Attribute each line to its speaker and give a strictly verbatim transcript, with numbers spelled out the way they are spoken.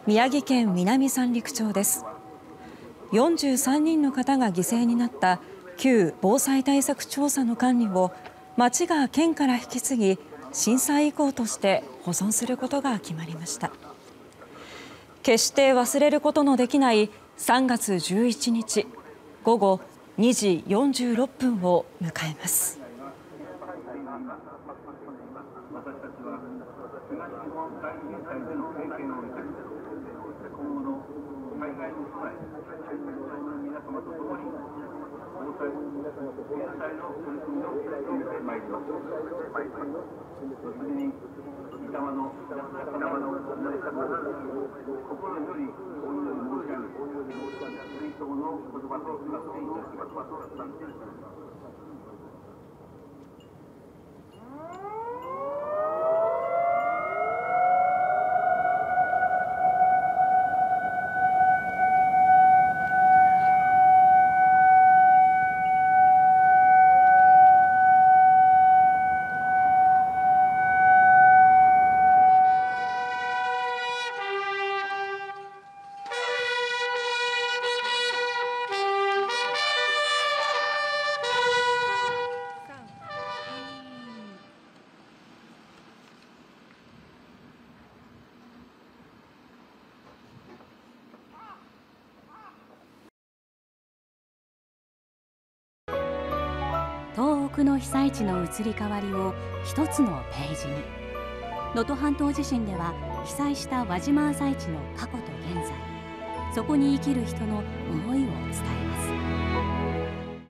Speaker 1: 宮城県南三陸町です。よんじゅうさんにんの方が犠牲になった旧防災対策調査の管理を町が県から引き継ぎ、震災遺構として保存することが決まりました。決して忘れることのできないさんがつじゅういちにちごごにじよんじゅうろっぷんを迎えます。私たちは東日本大震災での経験を生かし、今後の災害に備え、皆様と共に防災・減災の取り組みを進めてまいります。それに御霊の仲間の皆様を心よりお祈り申し上げ、追悼の言葉とさせていただきます。
Speaker 2: 東北の被災地の移り変わりを一つのページに。能登半島地震では被災した輪島朝市の過去と現在、そこに生きる人の思いを伝えます。